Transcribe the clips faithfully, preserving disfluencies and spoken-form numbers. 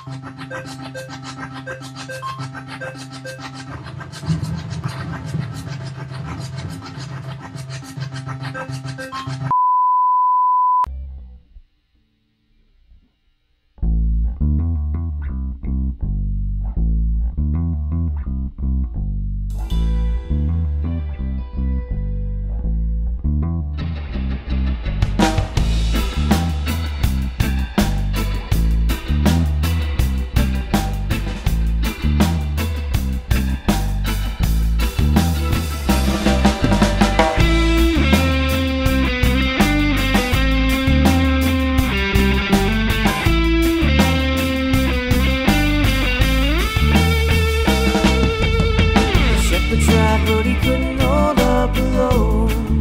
But he couldn't hold up alone.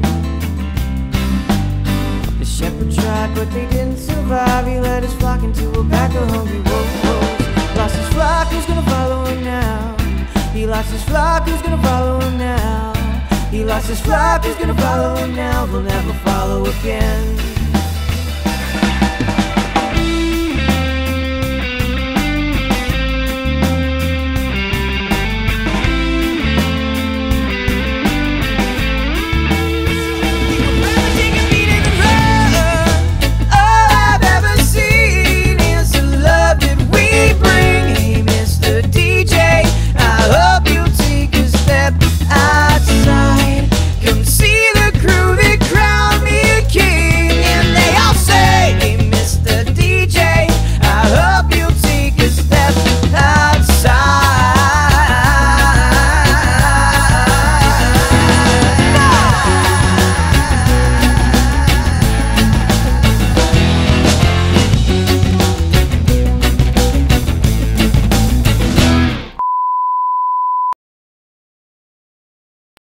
The shepherd tried, but they didn't survive. He led his flock into a pack of hungry wolves. Lost his flock, who's gonna follow him now? He lost his flock, who's gonna follow him now? He lost his flock, who's gonna follow him now? They'll never follow again.